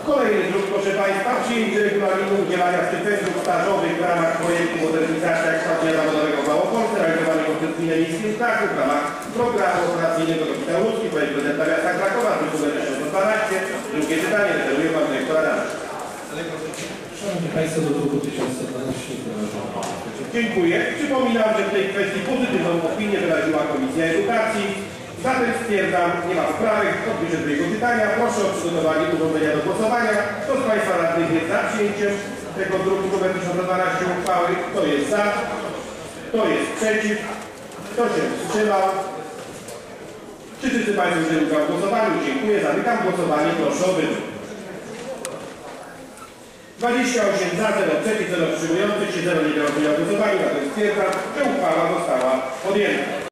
Kolejny druk, proszę Państwa, przyjęcie regulaminu udzielania stypendiów stażowych w ramach projektu modernizacja kształcenia zawodowego w Małopolsce realizowanego przez Gminę Miejskie Kraków w ramach programu operacyjnego Kapitał Łódzki, projekt prezydenta miasta Krakowa, druk nr 1012, drugie czytanie, referuje Pan Dyrektor Adam. Szanowni Państwo, do druku 1112. Dziękuję. Przypominam, że w tej kwestii pozytywną opinię wyraziła Komisja Edukacji. Zatem stwierdzam, nie ma sprawek, odbierze drugiego czytania. Proszę o przygotowanie urządzenia do głosowania. Kto z Państwa radnych jest za przyjęciem tego druku nr 1012 uchwały? Kto jest za? Kto jest przeciw? Kto się wstrzymał? Czy wszyscy Państwo wzięli udział w głosowaniu? Dziękuję. Zamykam głosowanie. Proszę o wyniki. 28 za, 0 przeciw, 0 wstrzymujących się, 0 nie biorących udziału w głosowaniu. Zatem stwierdzam, że uchwała została podjęta.